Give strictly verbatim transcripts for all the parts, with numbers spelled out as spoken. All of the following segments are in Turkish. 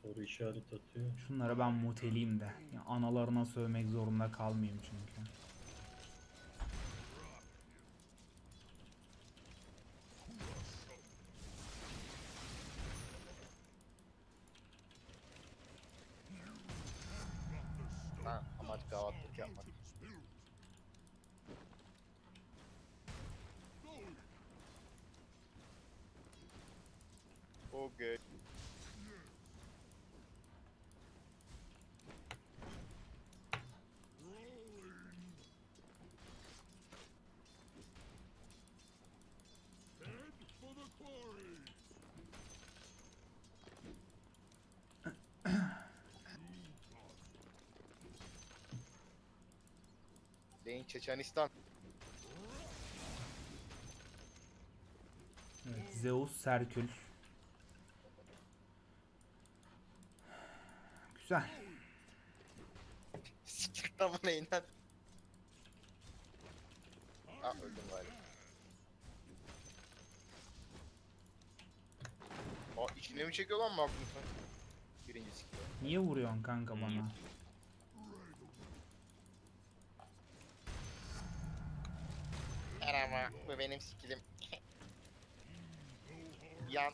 Soru işaret atıyor. Şunları ben muteleyim de. Ya analarına sövmek zorunda kalmayayım çünkü. Ha, amaç gavatlık yapmak. Okay. Beyin Çeçenistan. Evet, Zeus, Serkül. Güzel. Siktir lan bu neyinden? Ha öldüm galiba. Aa içine mi çekiyor lan Magnus'un? Birincisi gibi. Niye vuruyorsun kanka bana? Merhaba, bu benim skillim. Yan.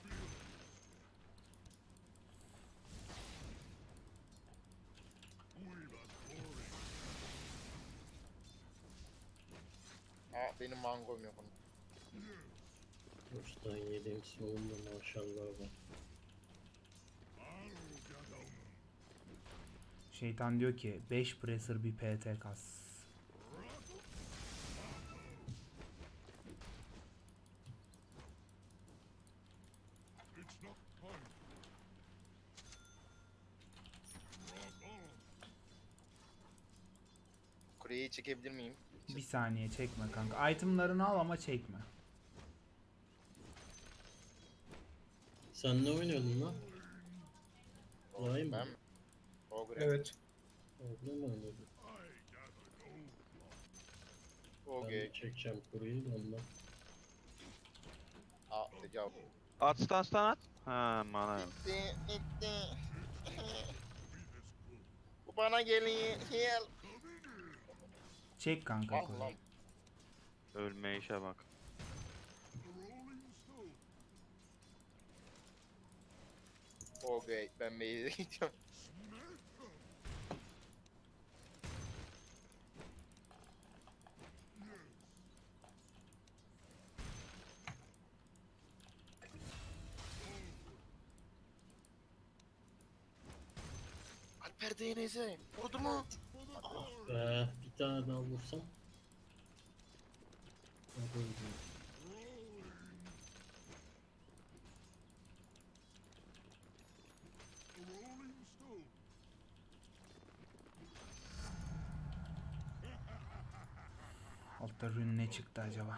Aa benim mangom yok onun. Boştan yediğim savunma maşallah var. Şeytan diyor ki beş presser bir P T kas. Kuleyi çekebilir miyim? Bir saniye çekme kanka. Itemlarını al ama çekme. Sen ne oynuyordun lan? Vay mı? Ben mi? Ogre. Evet. Orada mı oynuyordun? Ben Ogre. de çekeceğim kuruyu da ondan. Aa tecavüz. At stun stun at. Ha mana yok. Gitti, gitti. Bu bana geliyor. Heal. Çek kanka. Allah. koy. Ölme işe bak. Ogre. Ben Bey'e gidiyorum. Alper D N Z. Vurdu mu? Be, bir tane daha vursam. Hadi oğlum. Altta rün ne çıktı acaba?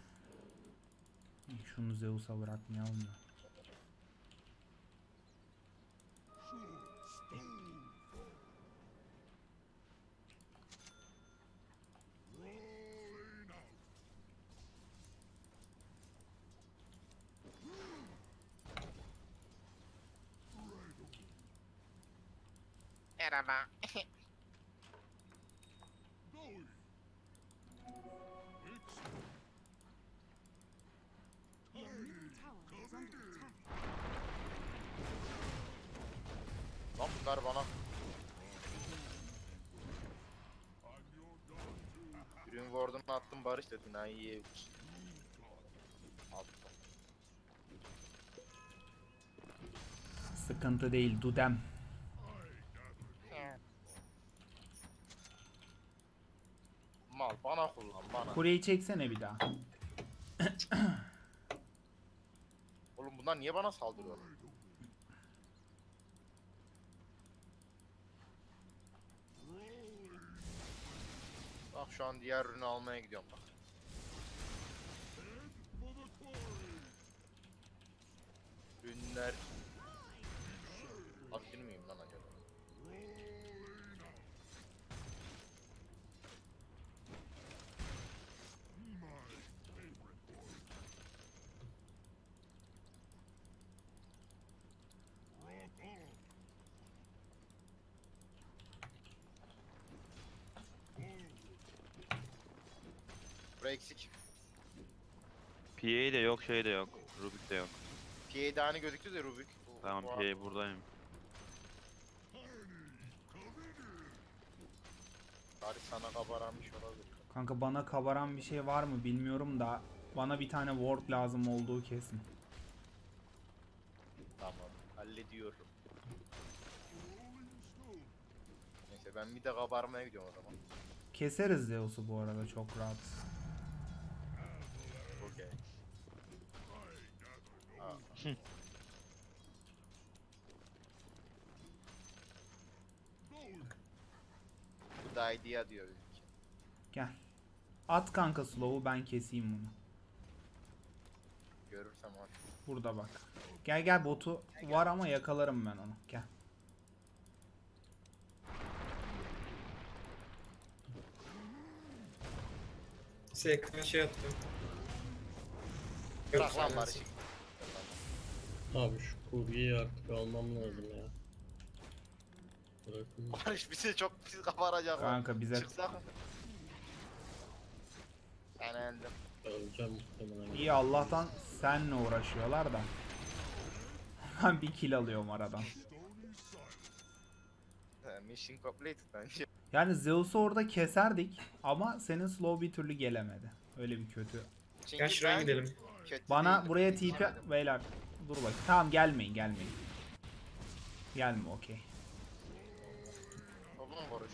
Şunu Zeus'a bırakmayalım da. Merhaba. Lan bunlar bana. Ürün ward'unu attım barış dedin ha iyi. Attım. Sıkıntı değil Dudem. Mal bana kullan bana. Kuleyi çeksene bir daha. Oğlum bunlar niye bana saldırıyor? Bak şu an diğer ürünü almaya gidiyorum bak. Ürünler... Akbil miyim lan acaba? eksik. P A de yok, şey de yok. Rubik de yok. P A daha gözüktü de Rubik. Bu- Tamam, bu- P A buradayım. Bari sana kabaranmış olabilir. Kanka bana kabaran bir şey var mı bilmiyorum da bana bir tane ward lazım olduğu kesin. Tamam. Hallediyorum. Neyse ben bir de kabarmaya gidiyorum o zaman. Keseriz Zeus'u bu arada çok rahat. Okey. Aa. Bu da idea diyor bizimki. Gel. At kanka slow'u ben keseyim bunu. Görürsem artık. Burada bak. Gel gel botu var ama yakalarım ben onu. Gel. Sekme şey attım. Yok Bırak lan silence. Barış'ı. Abi şu kuryeyi artık almam lazım ya. Bırakın. Barış bize çok pis kabaracak lan. Kanka bize Çıksak mı? Ben öldüm. Alacağım muhtemelen. iyi Allah'tan senle uğraşıyorlar da. Ben bir kill alıyorum aradan. He, Mission completed bence. Yani Zeus'u orada keserdik ama senin slow bir türlü gelemedi. Öyle bir kötü. Çünkü Gel şuraya ben gidelim. kötü Bana değilim. buraya T P beyler dur bak. Tamam gelmeyin gelmeyin. Gelme okey. Oğlum Barış'ı.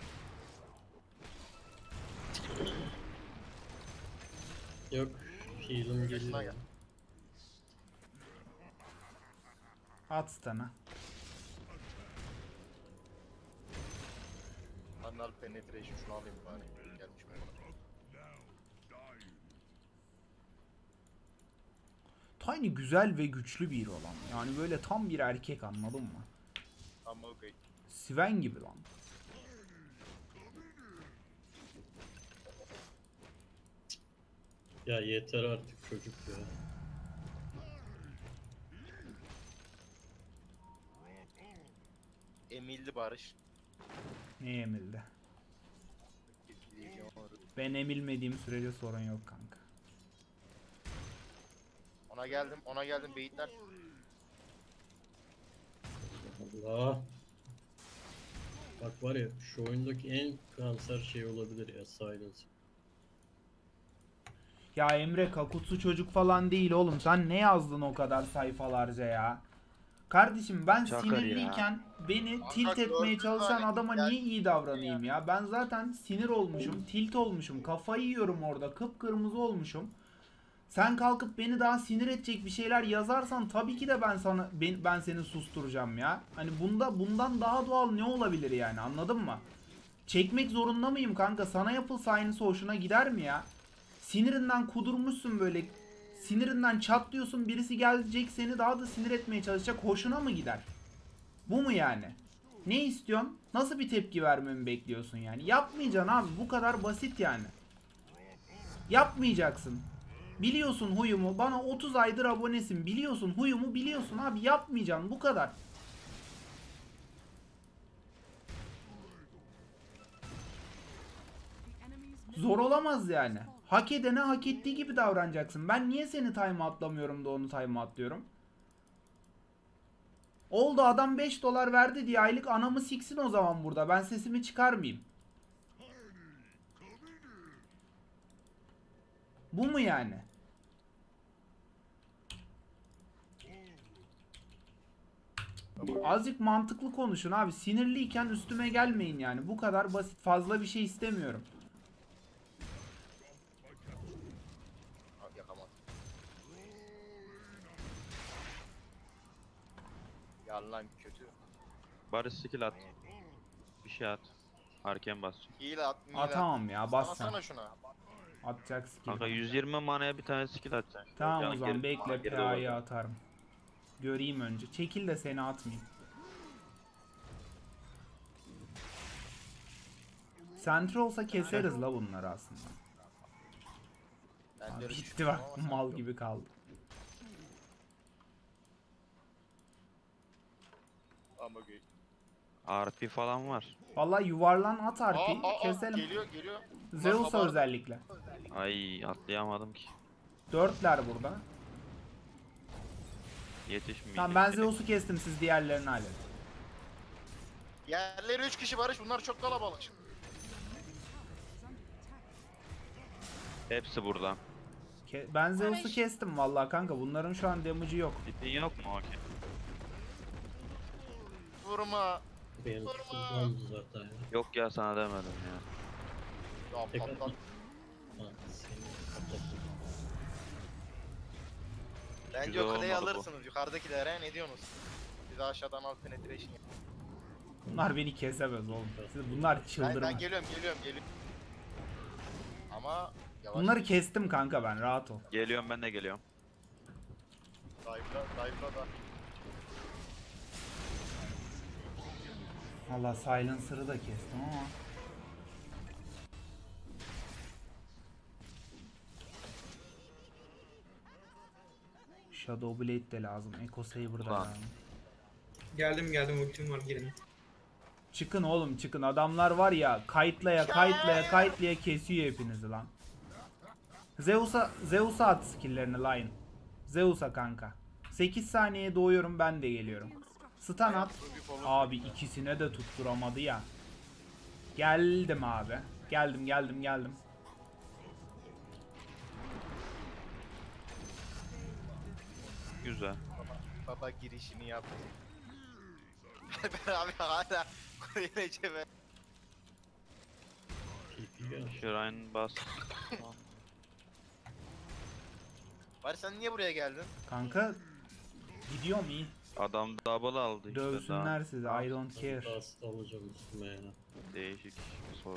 Yok. Heal'ım geliyor. gel. At stun'ı. Anal penetration şunu alayım bari. Gelmiş mi? Tiny güzel ve güçlü bir olan. Yani böyle tam bir erkek anladın mı? Ama okey. Sven gibi lan. Ya yeter artık çocuk ya. Emildi Barış. Ne emildi? Ben emilmediğim sürece sorun yok kanka. Ona geldim, ona geldim beyitler. Allah. Bak var ya şu oyundaki en kanser şey olabilir ya silence. Ya Emre Kakutsu çocuk falan değil oğlum. Sen ne yazdın o kadar sayfalarca ya? Kardeşim ben Çakar sinirliyken beni tilt Kanka, etmeye gördün çalışan hani, adama gel- niye iyi davranayım ya? Ben zaten sinir olmuşum, tilt olmuşum, kafayı yiyorum orada, kıpkırmızı olmuşum. Sen kalkıp beni daha sinir edecek bir şeyler yazarsan tabii ki de ben sana ben, ben seni susturacağım ya. Hani bunda bundan daha doğal ne olabilir yani anladın mı? Çekmek zorunda mıyım kanka? Sana yapılsa aynısı hoşuna gider mi ya? Sinirinden kudurmuşsun böyle. Sinirinden çatlıyorsun. Birisi gelecek seni daha da sinir etmeye çalışacak. Hoşuna mı gider? Bu mu yani? Ne istiyorsun? Nasıl bir tepki vermemi bekliyorsun yani? Yapmayacaksın abi. Bu kadar basit yani. Yapmayacaksın. Biliyorsun huyumu. Bana otuz aydır abonesin. Biliyorsun huyumu biliyorsun abi. Yapmayacaksın. Bu kadar. Zor olamaz yani. Hak edene hak ettiği gibi davranacaksın. Ben niye seni time atlamıyorum da onu time atlıyorum? Oldu adam beş dolar verdi diye aylık anamı siksin o zaman burada. Ben sesimi çıkarmayayım. Bu mu yani? Azıcık mantıklı konuşun abi. Sinirliyken üstüme gelmeyin yani. Bu kadar basit. Fazla bir şey istemiyorum. Ha, yakamadım. Yalan kötü. Barış skill at. Bir şey at. Harken bas. Hile at, hile Aa tamam ya bas sen. Sana şuna. Atacak skill. Kanka yüz yirmi manaya bir tane skill atacaksın. Tamam Yani o zaman geri- bekle geride P A'yı olacak. atarım. Göreyim önce. Çekil de seni atmayayım. Sentry olsa keseriz la bunları aslında. Ben Abi de öyle bitti düşünüyorum bak ama sen mal yok. gibi kaldı. Ama okey. R P falan var. Vallahi yuvarlan at Aa, harfi aa, aa, keselim. geliyor geliyor. Zeus'a Bak, özellikle. Ay atlayamadım ki. Dörtler burada. Yetişmeyecek. Tamam ben Zeus'u kestim, siz diğerlerini halledin. Yerleri üç kişi Barış, bunlar çok kalabalık. Hepsi burada. Ke- ben Zeus'u kestim vallahi kanka. Bunların şu an damage'ı yok. Tipin yok mu? Okey. Vurma. Benim Sorma. tutmamdı zaten ya. Yok ya sana demedim ya. Ya Tek patlat. atma. Ha, seni patlattım. Bence Güzel o kaleyi olmadı bu. alırsınız yukarıdakilere, ne diyorsunuz? Bir de aşağıdan alt penetration yap. Bunlar beni kesemez oğlum. Siz- Bunlar Ben, çıldırma. ben geliyorum geliyorum geliyorum. Ama yavaş. Bunları kestim kanka ben, rahat ol. Geliyorum ben de geliyorum. Dive'la, dive'la da. Valla Silencer'ı da kestim ama. Shadow Blade de lazım. Echo Saber da Ulan. lazım. Geldim geldim ultim var girin. Çıkın oğlum çıkın. Adamlar var ya kayıtlaya kayıtlaya kayıtlaya kesiyor hepinizi lan. Zeus'a Zeus'a at skill'lerini Lion. Zeus'a kanka. sekiz saniyeye doğuyorum, ben de geliyorum. Stun at. Abi ikisine de tutturamadı ya. Geldim abi. Geldim geldim geldim. Güzel. Baba girişini yaptı. Ben abi hala Kore'ye cebe. T P gel. Shrine bas. Bari sen niye buraya geldin? Kanka gidiyorum iyi. Adam double aldı işte. Dövsünler daha. sizi. I don't care. Hasta alacağım üstüme ya. Değişik bir soru.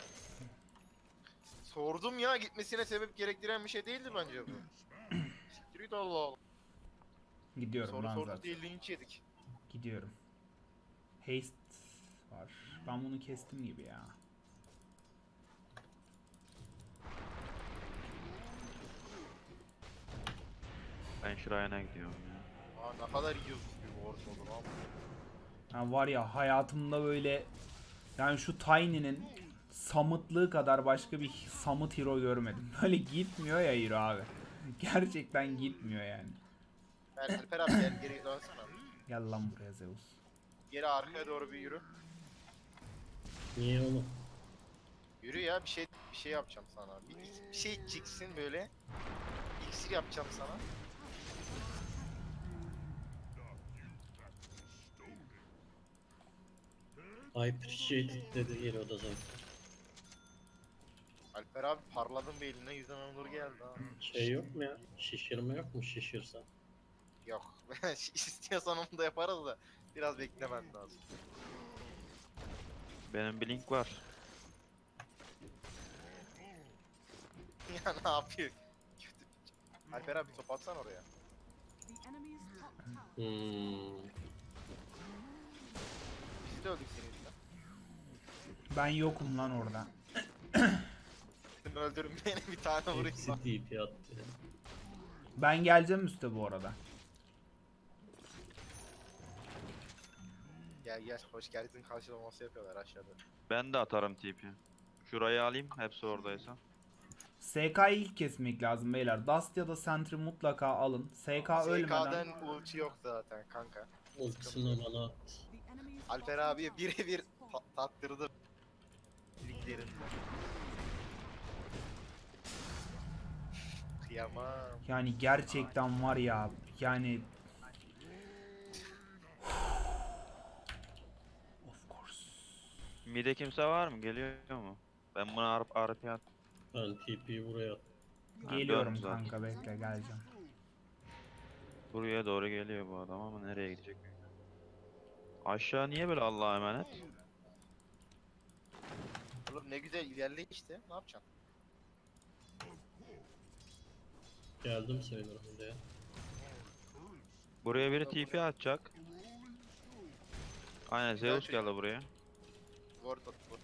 Sordum ya, gitmesine sebep gerektiren bir şey değildi bence bu. Siktir git Allah Allah. Gidiyorum Soru lan sorduk zaten. diye linç yedik. Gidiyorum. Haste var. Ben bunu kestim gibi ya. Ben Shrine'a gidiyorum ya. Aa, ne kadar yiyoruz bir ward oldu lan. Yani var ya hayatımda böyle, yani şu Tiny'nin Samet'lığı kadar başka bir Samet hero görmedim. Böyle gitmiyor ya hero abi. Gerçekten gitmiyor yani. Ver Alper abi gel geri dönsene. Gel lan buraya Zeus. Geri arkaya doğru bir yürü. Niye oğlum? Yürü ya, bir şey bir şey yapacağım sana. Bir, bir şey çıksın böyle. İksir yapacağım sana. I appreciate it dedi geri o da zaten. Alper abi parladın bir eline, yüzden onur geldi ha. Şey yok mu ya? Şişirme yok mu şişirsen? Yok. İstiyorsan onu da yaparız da biraz beklemen lazım. Benim bir link var. Ya ne yapıyor? Kötü. Alper abi top atsan oraya. Hmm. Biz de öldük senin yüzünden. Ben yokum lan orada. Seni öldürün beni, bir tane vurayım Hepsi lan. T P attı ya. Ben geleceğim üste bu arada. Gel gel, hoş geldin karşılaması yapıyorlar aşağıda. Ben de atarım T P. Şurayı alayım hepsi oradaysa. S K'yı ilk kesmek lazım beyler. Dust ya da Sentry mutlaka alın. S K ölmeden. S K'den ulti yok zaten kanka. Ultisini bana at. Alper abiye birebir ta tattırdı. Biriklerini. Kıyamam. Yani gerçekten var ya, yani of course. Mide kimse var mı? Geliyor mu? Ben buna R P at. Ben T P'yi buraya at. Ha, Geliyorum dön zaten. kanka, bekle geleceğim. Buraya doğru geliyor bu adam ama nereye gidecek? Aşağı niye böyle Allah'a emanet? Oğlum ne güzel ilerle işte. Ne yapacaksın? Geldim sayılır ya. Buraya biri T P atacak. Aynen Zeus geldi buraya. Ward at ward.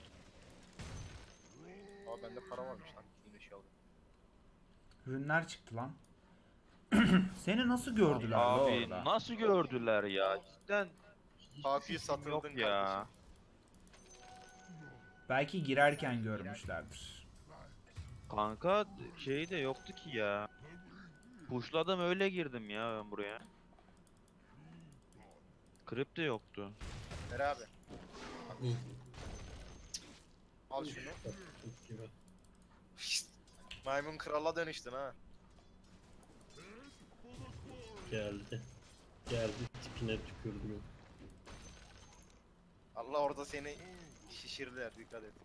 Aa bende para varmış lan. Yine şey aldım. Ürünler çıktı lan. Seni nasıl gördüler la Abi orada? nasıl gördüler ya? Cidden Hafiye fikrim satıldın yok kardeşim. ya. Belki girerken görmüşlerdir. Kanka şey de yoktu ki ya. Pushladım öyle girdim ya ben buraya. Krip de yoktu. Ver abi. Hı. Al şunu. Çok gibi. Maymun krala dönüştün ha. Geldi. Geldi tipine tükürdüm. Allah orada seni şişirdiler, dikkat et.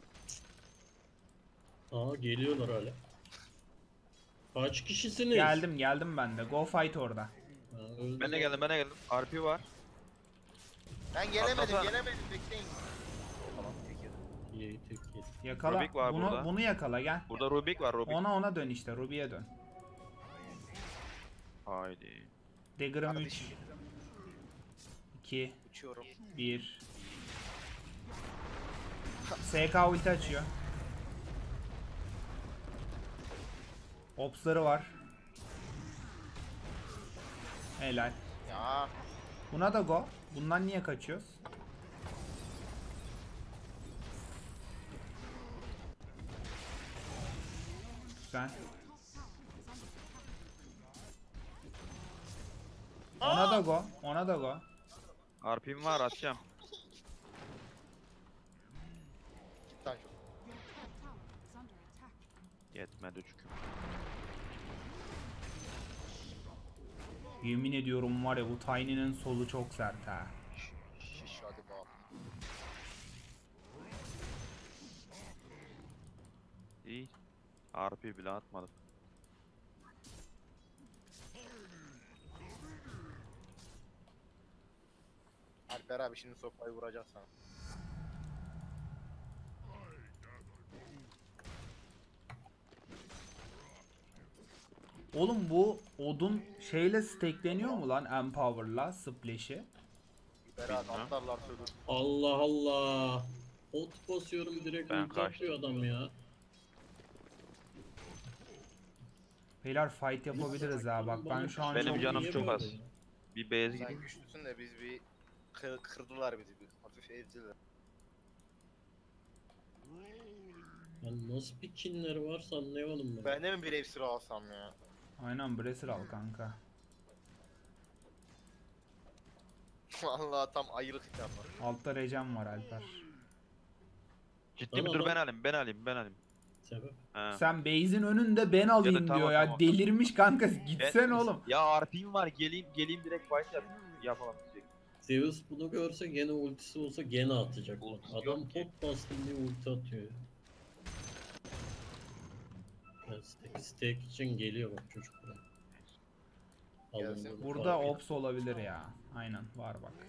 Aa geliyorlar hala. Kaç kişisiniz? Geldim geldim ben de. Go fight orada. Ha, öldü Ben de lan. geldim ben de geldim. R P var. Ben gelemedim, Atlasana. gelemedim, bekleyin. Tamam, tek yedim. İyi tek yedi. Yakala. Rubik var bunu burada. bunu yakala gel. Burada Rubik var Rubik. Ona ona dön işte. Ruby'ye dön. Haydi. Dagger'ım üç, Kardeşim, iki, uçuyorum. bir. S K ulti açıyor. Ops'ları var. Helal. Ya, Buna da go. Bundan niye kaçıyoruz? Güzel. Ona da go. Ona da go. R P'm var atacağım. git lan şu. Yetmedi çünkü. Yemin ediyorum var ya bu Tiny'nin solu çok sert ha. Şiş hadi bak. İyi. R P bile atmadık. Alper abi şimdi sopayı vuracak sana. Oğlum bu odun şeyle stackleniyor mu lan Empower'la Splash'i? Alper abi Bilmem. atlarlar söylür. Allah Allah. Ot basıyorum direkt Ben ulti atıyor adam ya. Beyler fight yapabiliriz ha bak ben şu an Benim çok canım Niye çok böyle az. ya? Bir base Sen gidip. güçlüsün de biz bir kır, kırdılar bizi bir hafif ezdiler. Ya nasıl bir kinleri varsa anlayamadım ben. Ben de mi bir ev sıra alsam ya? Aynen Bresir al kanka. Vallahi tam ayılık item var. Altta Recem var Alper. Ciddi Tamam mi? Dur lan. ben alayım ben alayım ben alayım. Sebep? He. Sen base'in önünde ben alayım tamam, diyor ya. tamam. Delirmiş kanka gitsene oğlum. Ya R P'm var geleyim geleyim direkt fight yap. Yapalım diyecek. Zeus bunu görse gene ultisi olsa gene atacak. Bak. Ultisi Adam yok ki. pot bastım diye ulti atıyor ya. Ya stack, stack için geliyor bak çocuk buraya. Gelsin. Alındığını Burada fark et. ops olabilir ya. Aynen var bak.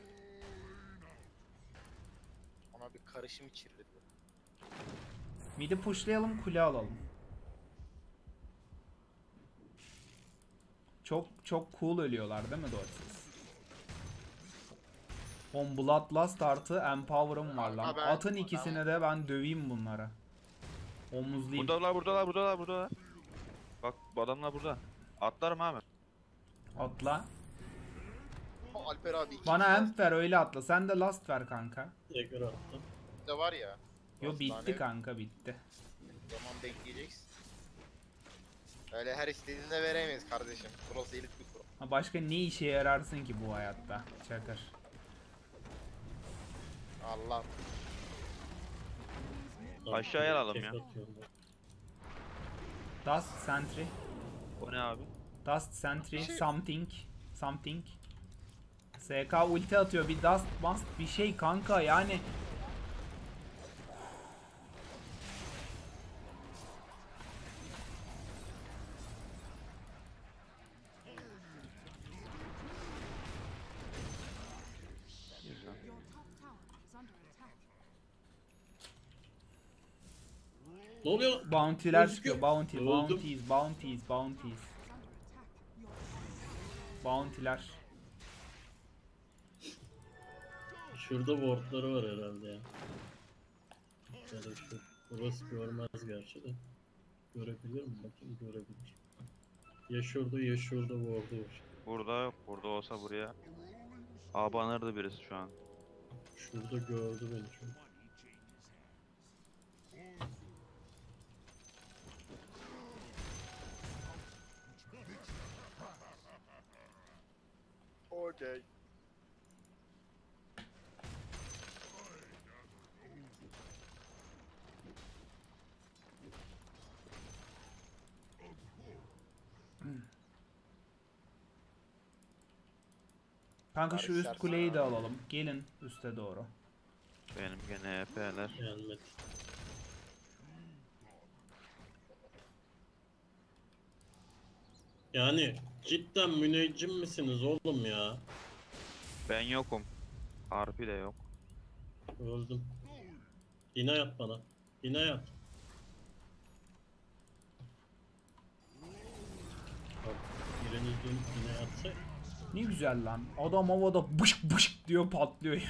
Ona bir karışım içirdi. Mid'i pushlayalım kule alalım. Çok çok cool ölüyorlar değil mi Dorsiz? On Bloodlust artı Empower'ım var lan. Ha, ben- Atın ikisini de ben döveyim bunlara. Omuzlayayım. Buradalar buradalar buradalar buradalar. Bak bu adamlar burada. Atlarım abi. Atla. O Alper abi iki Bana tane emp ver öyle atla. Sen de last ver kanka. Tekrar attım. de var ya. Yo bitti hastane- kanka bitti. Zaman bekleyeceksin. Öyle her istediğinde veremeyiz kardeşim. Burası elit bir pro. Ha başka ne işe yararsın ki bu hayatta? Çakır. Allah. Aşağıya alalım Tek ya. atıyorum bak. Dust Sentry. O ne abi? Dust Sentry. Şey- Something. Something. S K ulti atıyor. Bir dust must bir şey kanka yani. Güzel. Ne oluyor? Bounty'ler Gözüküyor. çıkıyor. Bounty, Öldüm. bounties, bounties, bounties. Bounty'ler. Şurada wardları var herhalde ya. Ya da şu. Burası görmez gerçi de. Görebilir mi? Bakayım görebilir. Ya şurada ya şurada ward'u var. Burada yok. Burada olsa buraya. Abanırdı birisi şu an. Şurada gördü beni çünkü. Okey. Kanka şu üst Barış kuleyi de Sersan. alalım. Gelin üste doğru. Benim gene E P'ler. Gelmedi. Yani cidden müneccim misiniz oğlum ya? Ben yokum. Harpi de yok. Öldüm. Yine yat bana. Yine yat. Bak, biriniz dönüp yine yatsa. Ne güzel lan. Adam havada bışk bışk diyor patlıyor.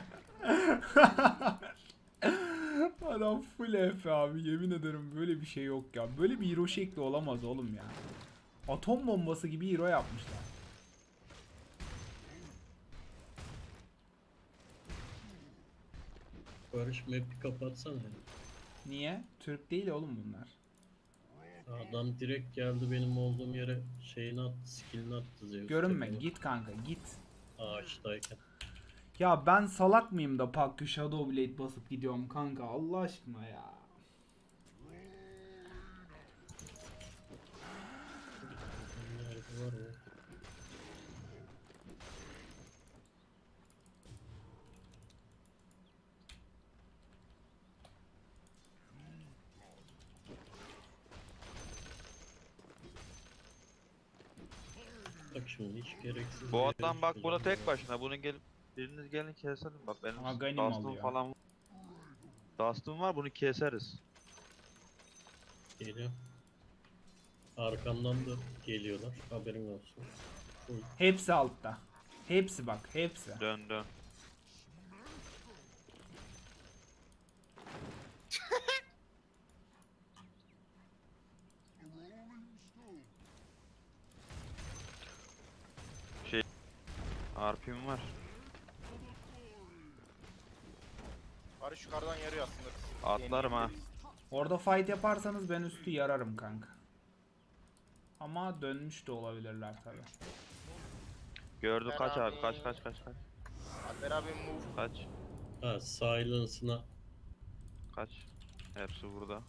Adam full F P abi, yemin ederim böyle bir şey yok ya. Böyle bir hero şekli olamaz oğlum ya. Atom bombası gibi hero yapmışlar. Barış map'i kapatsana. Niye? Türk değil oğlum bunlar. Adam direkt geldi benim olduğum yere şeyini attı, skillini attı Zeus. Görünme, tekrar. git kanka git. Ağaçtayken. Ya ben salak mıyım da Pakku Shadow Blade basıp gidiyorum kanka, Allah aşkına ya. Nerede var o? Bak şimdi hiç gereksiz Bu bir adam yere bak burada düştü. tek başına. Bunu gelip biriniz gelin keselim bak benim Aghanim Dust'um alıyor. falan. Dust'um var, bunu keseriz. Geliyor. Arkamdan da geliyorlar. Haberin olsun. Full. Hepsi altta. Hepsi bak, hepsi. Dön dön. Şey, harpim var. Barış yukarıdan yarıyor aslında. Atlarım ha. Orada fight yaparsanız ben üstü yararım kanka. Ama dönmüş de olabilirler tabi. Gördü, Ben kaç abi, abi- kaç kaç kaç kaç. Alper abi move. Kaç Ha, silence'ına kaç. Hepsi burada.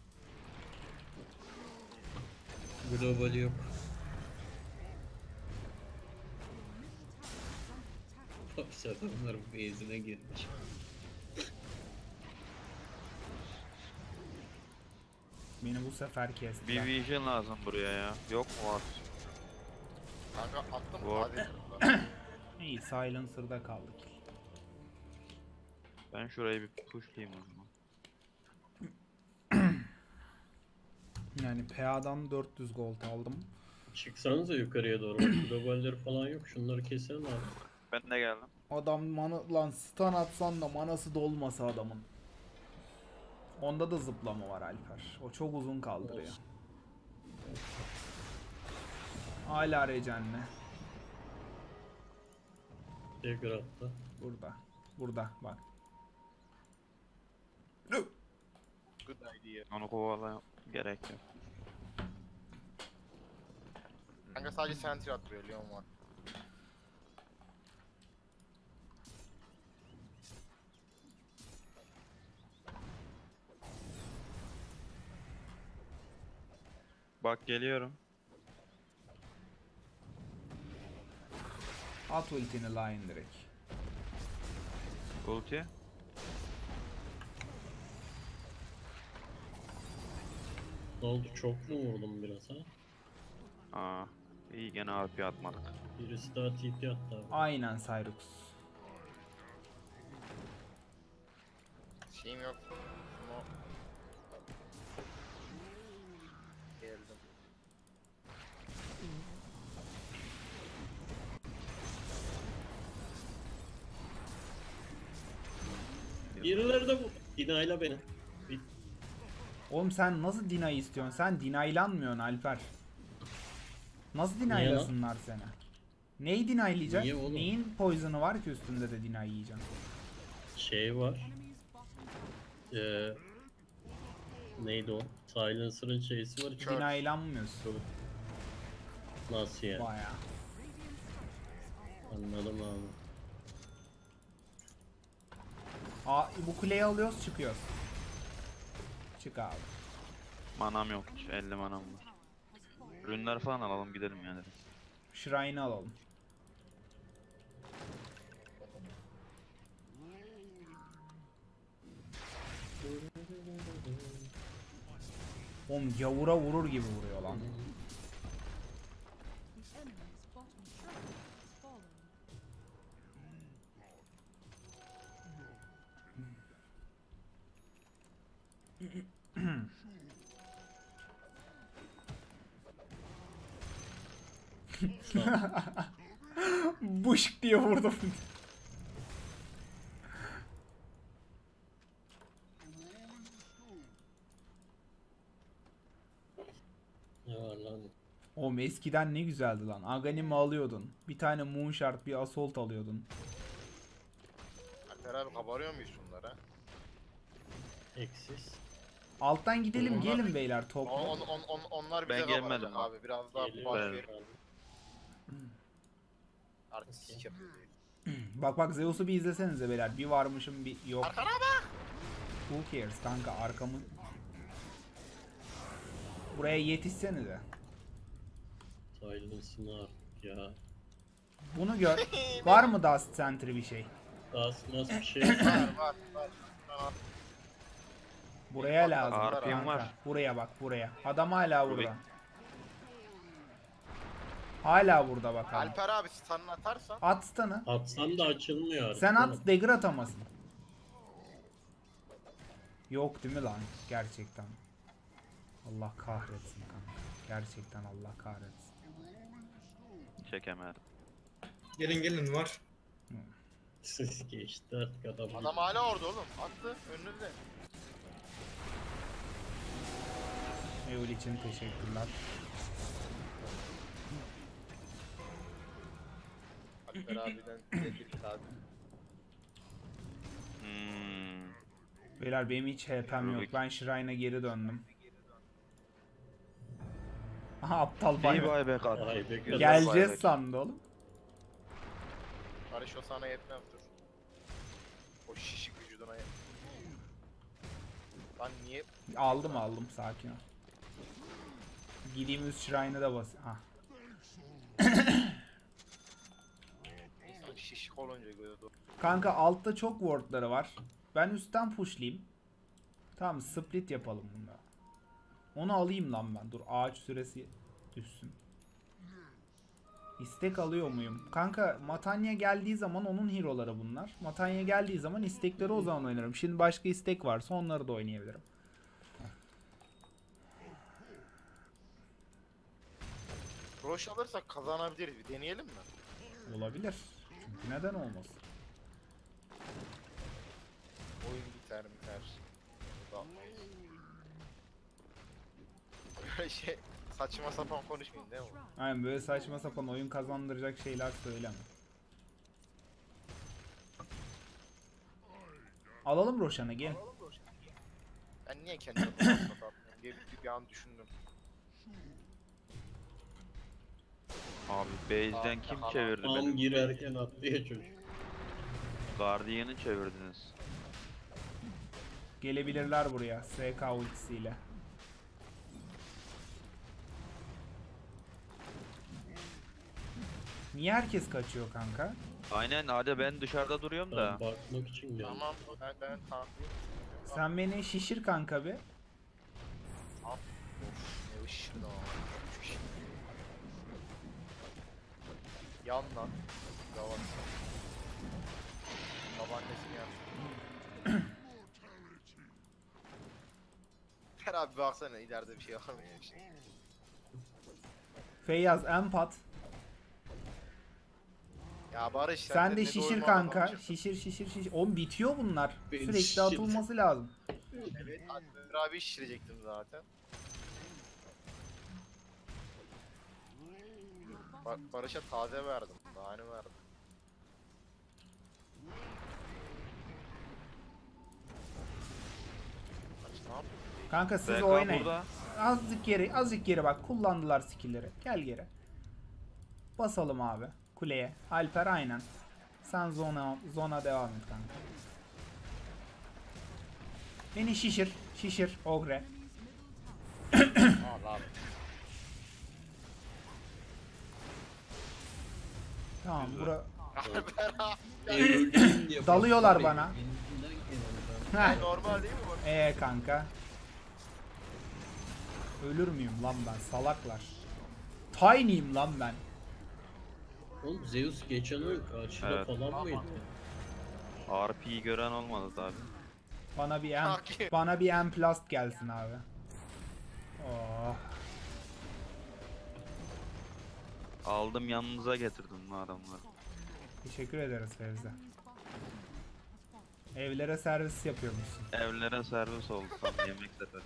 global yok. Hapis adamların base'ine girmiş. Beni bu sefer Bir kestiler. vision lazım buraya ya. Yok mu var? Kanka attım Bu- hadi. kırıldı. İyi, Silencer'da kaldık. Ben şurayı bir pushlayayım o zaman. Yani P A'dan dört yüz gold aldım. Çıksanıza yukarıya doğru. Bak, globalleri falan yok. Şunları keselim abi. Ben de geldim. Adam mana lan, stun atsan da manası dolmasa adamın. Onda da zıplama var Alper. O çok uzun kaldırıyor. Olsun. Hala recenle. Dagger attı. Burada. Burada bak. Good idea. Onu kovala gerek yok. Kanka sadece sentry atıyor Leon var. Bak geliyorum. At ultini line direkt. Ulti. Ne oldu? Çok mu vurdum biraz ha? Aa, iyi gene R P atmadık. Birisi daha T P attı abi. Aynen Cyrux. Şeyim yok. Ama... Geldim. Birileri de bu. Dinayla beni. Bir Oğlum sen nasıl deny istiyorsun? Sen denaylanmıyorsun Alper. Nasıl Niye denaylasınlar seni? Neyi denaylayacak? Niye oğlum? Neyin poison'ı var ki üstünde de deny yiyeceksin? Şey var. Ee, neydi o? Silencer'ın şeysi var. Kör. Dinaylanmıyorsun. Nasıl yani? Baya. Anladım abi. Aa, bu kuleyi alıyoruz çıkıyoruz. Çık abi. Manam yok hiç. elli manam var. Ürünler falan alalım gidelim yani. Shrine'ı alalım. Oğlum gavura vurur gibi vuruyor lan. Buşk diye vurdum. Ne var lan? Oğlum eskiden ne güzeldi lan. Aghanim alıyordun. Bir tane Moonshard, bir Assault alıyordun. Alper abi kabarıyor muyuz şunlara? Eksiz. Alttan gidelim, Onlar- gelin beyler On, toplu. on, on, on, onlar bize Ben kabaracak gelmedim abi. Biraz daha Geliyor. baş Ben- verin. Artistik yapıyor. Bak bak Zeus'u bir izlesenize beyler. Bir varmışım bir yok. Arkana bak! Who cares kanka, arkamı... Buraya yetişsenize. Silencer'ın artık ya. Bunu gör. Var mı Dust Sentry bir şey? Asmaz bir şey. Var var var. Tamam. Buraya lazım. Arpim kanka. var. Buraya bak buraya. Adam hala Rubik. burada. Hala burada bak adam. Alper abi stun atarsan At stun'ı. Atsan da açılmıyor artık. Sen değil mi? at, dagger atamasın. Yok değil mi lan? Gerçekten. Allah kahretsin kanka. Gerçekten Allah kahretsin. Çekemedim. Gelin gelin var. Siz geçti artık adam. adam hala orada oğlum. Attı önünde. Eul için teşekkürler. Alper abiden bir abi. Hmm. Beyler benim hiç H P'm yok. Rubik. Ben Shrine'a geri döndüm. Aha aptal bay Bir bay. buyback at. Ay be Güzel kız. Geleceğiz buyback. sandı oğlum. Barış o sana yetmez dur. O şişik vücuduna yet. Lan niye? Aldım aldım, sakin ol. Gideyim üst Shrine'a da bas. Ah. İnsan şişik olunca göre doğru. Kanka altta çok wardları var. Ben üstten pushlayayım. Tamam, split yapalım bunda. Onu alayım lan ben. Dur, ağaç süresi düşsün. İstek alıyor muyum? Kanka Matanya geldiği zaman onun hero'ları bunlar. Matanya geldiği zaman istekleri o zaman oynarım. Şimdi başka istek varsa onları da oynayabilirim. Roş alırsak kazanabiliriz. Bir deneyelim mi? Olabilir. Çünkü neden olmasın? Oyun biter biter. Uzatmayız. Böyle şey saçma sapan konuşmayın değil mi? Aynen, böyle saçma sapan oyun kazandıracak şeyler söyleme. Alalım Roshan'ı, gel. Ben niye kendime bu kadar atmıyorum diye bir, bir an düşündüm. Abi base'den Aa, kim tamam. çevirdi Tam beni? girerken atlıyor çocuk. Guardian'ı çevirdiniz. Gelebilirler buraya S K ultisiyle. Niye herkes kaçıyor kanka? Aynen hadi ben dışarıda duruyorum Ben da. bakmak için geldim. Tamam ben ben tahmin. Sen beni şişir kanka bir. Of ne ışırdı o. Üç kişi. Yan lan. Yavaş. Babaannesini yan. Fer abi baksana ileride bir şey var mı ya işte. Feyyaz empat. Ya Barış Sen de ne şişir doyurma kanka. adamı çıktın. Şişir şişir şişir. Oğlum bitiyor bunlar. Beni Sürekli şişir. atılması lazım. Evet Alper abi şişirecektim zaten. Bak Barış'a taze verdim. Daha ne verdim? Kanka siz B K oynayın. burada. Azıcık geri, azıcık geri bak. Kullandılar skill'leri. Gel geri. Basalım abi kuleye. Alper aynen. Sen zona zona devam et kanka. Beni şişir, şişir Ogre. Al abi. Tamam bura Alper abi. Öldüreyim diye Dalıyorlar botlar bana. elinden geliyor ben. Heh. Normal değil mi bu? Ee kanka. Ölür müyüm lan ben salaklar. Tiny'yim lan ben. Oğlum Zeus geçen oyun karşıda Evet. falan mıydı? R P'yi gören olmadı tabi. Bana bir M, Kanki. bana bir M plus gelsin abi. Oh. Aldım yanınıza getirdim bu adamları. Teşekkür ederiz Fevzi. Evlere servis yapıyormuşsun. Evlere servis oldu tam yemek sepeti.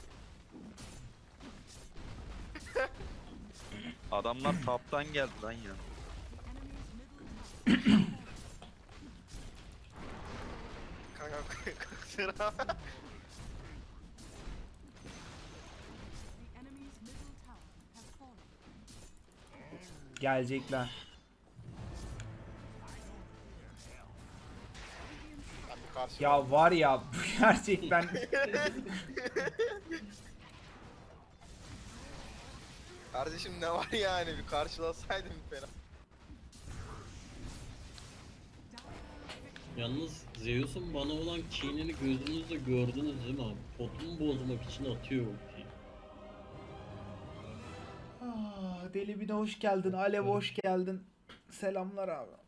Adamlar taptan geldi lan ya. Kanka kusura. Gelecekler. Ben bir karşı. Ya var ya gerçekten Kardeşim ne var yani bir karşılasaydım fena. Yalnız Zeus'un bana olan kinini gözünüzle gördünüz değil mi abi? Totumu bozmak için atıyor o ki. Ah, Deli bir de hoş geldin. Alev hoş geldin. Selamlar abi.